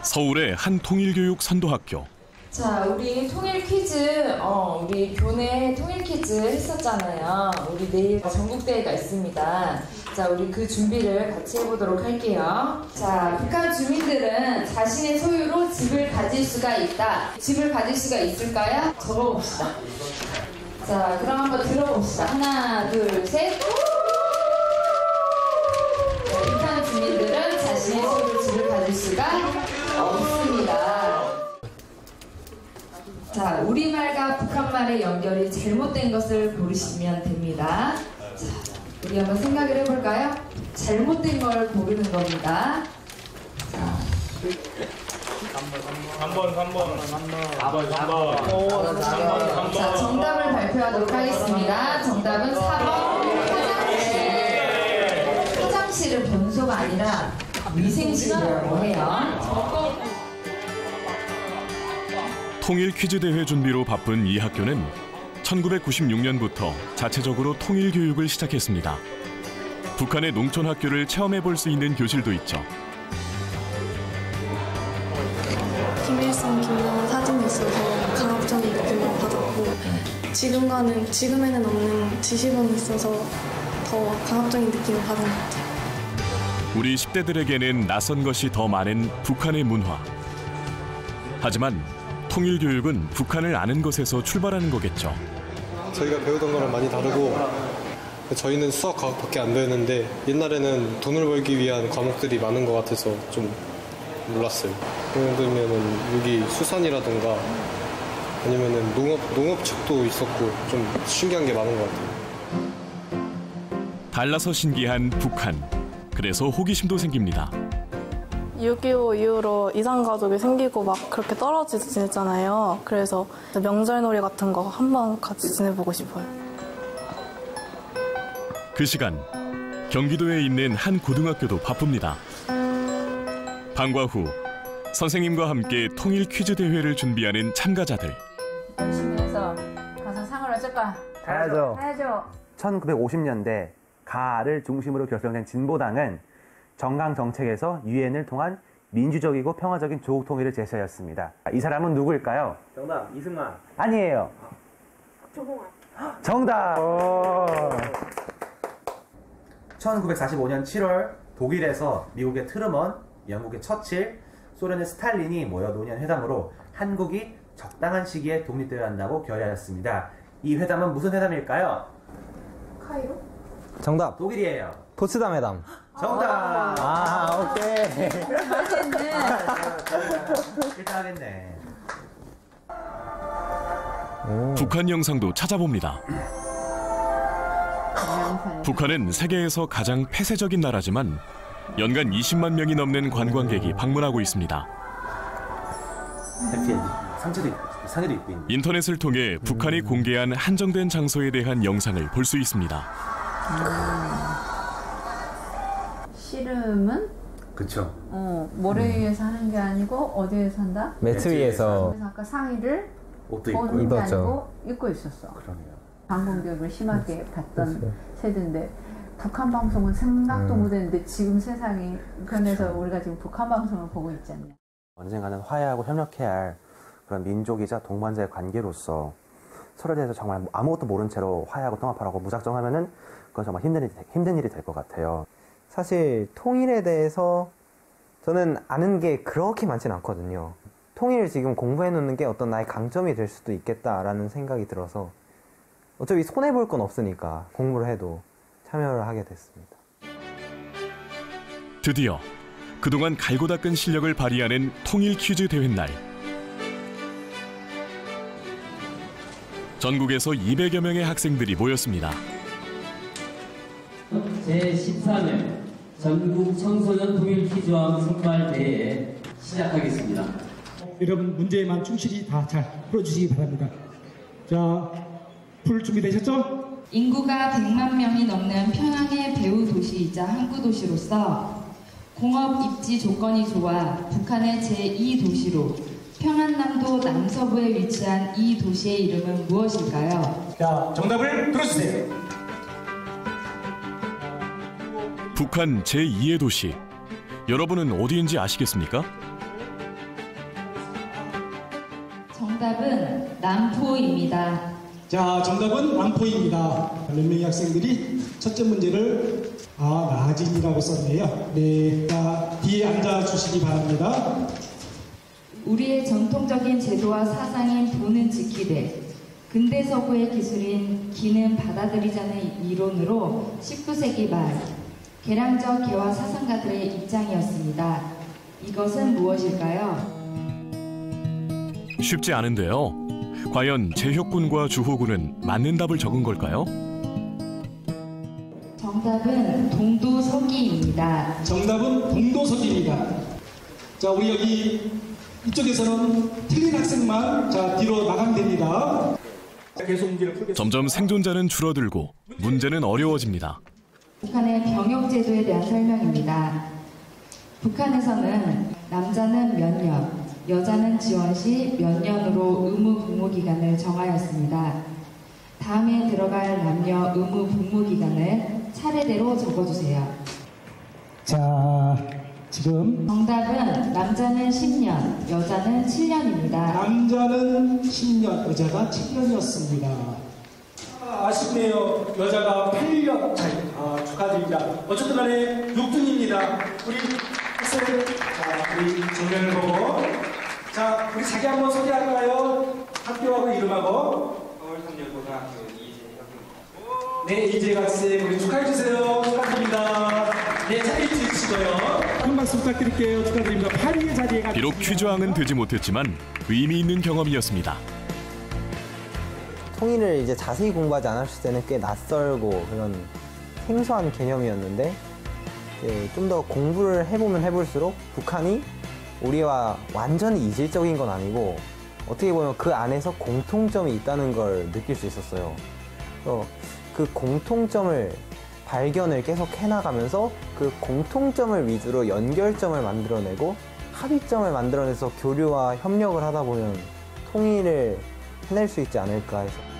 서울의 한 통일교육 선도학교. 자, 우리 통일 퀴즈, 우리 교내 통일 퀴즈 했었잖아요. 우리 내일 전국대회가 있습니다. 자, 우리 그 준비를 같이 해보도록 할게요. 자, 북한 주민들은 자신의 소유로 집을 가질 수가 있다. 집을 가질 수가 있을까요? 적어봅시다. 자, 그럼 한번 들어봅시다. 하나, 둘, 셋. 북한 주민들은 자신의 소유로 집을 가질 수가 없습니다. 자, 우리말과 북한말의 연결이 잘못된 것을 고르시면 됩니다. 자, 우리 한번 생각을 해볼까요? 잘못된 걸 고르는 겁니다. 자, 3번. 자, 정답을 발표하도록 하겠습니다. 정답은 4번 화장실. 화장실은 변소가 아니라 위생실이라고 해요. 통일 퀴즈 대회 준비로 바쁜 이 학교는 1996년부터 자체적으로 통일 교육을 시작했습니다. 북한의 농촌 학교를 체험해 볼 수 있는 교실도 있죠. 김일성, 김정은 사진이 있어서 강압적인 느낌을 받았고 지금에는 없는 지시본이 있어서 더 강압적인 느낌을 받은 것 같아요. 우리 10대들에게는 낯선 것이 더 많은 북한의 문화. 하지만 통일 교육은 북한을 아는 것에서 출발하는 거겠죠. 저희가 배우던 거랑 많이 다르고 저희는 수학 과학밖에 안 배우는데 옛날에는 돈을 벌기 위한 과목들이 많은 것 같아서 좀 놀랐어요. 예를 들면 여기 수산이라던가 아니면은 농업 측도 있었고 좀 신기한 게 많은 것 같아요. 달라서 신기한 북한. 그래서 호기심도 생깁니다. 6.25 이후로 이산가족이 생기고 막 그렇게 떨어져 지냈잖아요. 그래서 명절놀이 같은 거 한번 같이 지내보고 싶어요. 그 시간 경기도에 있는 한 고등학교도 바쁩니다. 방과 후 선생님과 함께 통일 퀴즈 대회를 준비하는 참가자들. 열심히 해서 가서 상을 얻을까? 가야죠. 1950년대 가를 중심으로 결성된 진보당은 정강 정책에서 유엔을 통한 민주적이고 평화적인 조국 통일을 제시하였습니다. 이 사람은 누구일까요? 정답, 이승만. 아니에요. 조공환. 정답! 1945년 7월 독일에서 미국의 트루먼, 영국의 처칠, 소련의 스탈린이 모여 논의한 회담으로 한국이 적당한 시기에 독립되어야 한다고 결의하였습니다. 이 회담은 무슨 회담일까요? 카이로? 정답. 독일이에요. 포츠담 회담. 정답. 오케이. 잘했네. 일단 하겠네. 북한 영상도 찾아봅니다. 북한은 세계에서 가장 폐쇄적인 나라지만 연간 20만 명이 넘는 관광객이 방문하고 있습니다. 해피엔딩. 상해도 있고 있는. 인터넷을 통해 북한이 공개한 한정된 장소에 대한 영상을 볼 수 있습니다. 씨름은? 그쵸. 모래 위에서 하는 게 아니고 어디에서 한다? 매트 위에서. 그래서 아까 상의를 옷도 입고 벗는 게 입었죠. 아니고 입고 있었어. 그러네요. 방공 교육을 심하게 받던 세대인데 북한 방송은 생각도 못했는데 지금 세상이 북한에서 우리가 지금 북한 방송을 보고 있잖아요. 언젠가는 화해하고 협력해야 할 그런 민족이자 동반자의 관계로서 서로에 대해서 정말 아무것도 모른 채로 화해하고 통합하라고 무작정하면은 그건 정말 힘든 일이 될 것 같아요. 사실 통일에 대해서 저는 아는 게 그렇게 많진 않거든요. 통일을 지금 공부해 놓는 게 어떤 나의 강점이 될 수도 있겠다라는 생각이 들어서 어차피 손해볼 건 없으니까 공부를 해도 참여를 하게 됐습니다. 드디어 그동안 갈고 닦은 실력을 발휘하는 통일 퀴즈 대회 날. 전국에서 200여 명의 학생들이 모였습니다. 제13회 전국 청소년 통일 퀴즈왕 선발 대회 시작하겠습니다. 여러분 문제만 충실히 다 잘 풀어주시기 바랍니다. 자, 풀 준비되셨죠? 인구가 100만 명이 넘는 평양의 배후 도시이자 항구 도시로서 공업 입지 조건이 좋아 북한의 제2도시로 평안남도 남서부에 위치한 이 도시의 이름은 무엇일까요? 자, 정답을 들어주세요. 북한 제2의 도시. 여러분은 어디인지 아시겠습니까? 정답은 남포입니다. 자, 정답은 남포입니다. 몇 명의 학생들이 첫째 문제를 나진이라고 썼네요. 네, 자, 뒤에 앉아주시기 바랍니다. 우리의 전통적인 제도와 사상인 도는 지키되 근대 서구의 기술인 기는 받아들이자는 이론으로 19세기 말 개량적 개화 사상가들의 입장이었습니다. 이것은 무엇일까요? 쉽지 않은데요. 과연 제혁군과 주호군은 맞는 답을 적은 걸까요? 정답은 동도서기입니다. 정답은 동도서기입니다. 자, 우리 여기 이쪽에서는 틀린 학생만 뒤로 나가면 됩니다. 계속 문제를 풀겠습니다. 점점 생존자는 줄어들고 문제는 어려워집니다. 북한의 병역제도에 대한 설명입니다. 북한에서는 남자는 몇 년, 여자는 지원 시 몇 년으로 의무 복무 기간을 정하였습니다. 다음에 들어갈 남녀 의무 복무 기간을 차례대로 적어주세요. 자, 지금 정답은 남자는 10년, 여자는 7년입니다. 남자는 10년, 여자가 7년이었습니다. 아쉽네요. 여자가 8년 차이. 축하드립니다. 어쨌든 간에 6등입니다. 우리 학생, 우리 정면을 보고. 자, 우리 자기 한번 소개할까요? 학교하고 이름하고. 서울삼열고등학교 이재혁. 네, 이재혁 학생, 우리 축하해주세요. 축하드립니다. 네, 자리 주시고요. 한 박수 부탁드릴게요. 축하드립니다. 8위의 자리에 가. 비록 퀴즈왕은 되지 못했지만 의미 있는 경험이었습니다. 통일을 이제 자세히 공부하지 않았을 때는 꽤 낯설고 그런 생소한 개념이었는데 좀 더 공부를 해보면 해볼수록 북한이 우리와 완전히 이질적인 건 아니고 어떻게 보면 그 안에서 공통점이 있다는 걸 느낄 수 있었어요. 그래서 그 공통점을 발견을 계속 해나가면서 그 공통점을 위주로 연결점을 만들어내고 합의점을 만들어내서 교류와 협력을 하다 보면 통일을 해낼 수 있지 않을까 해서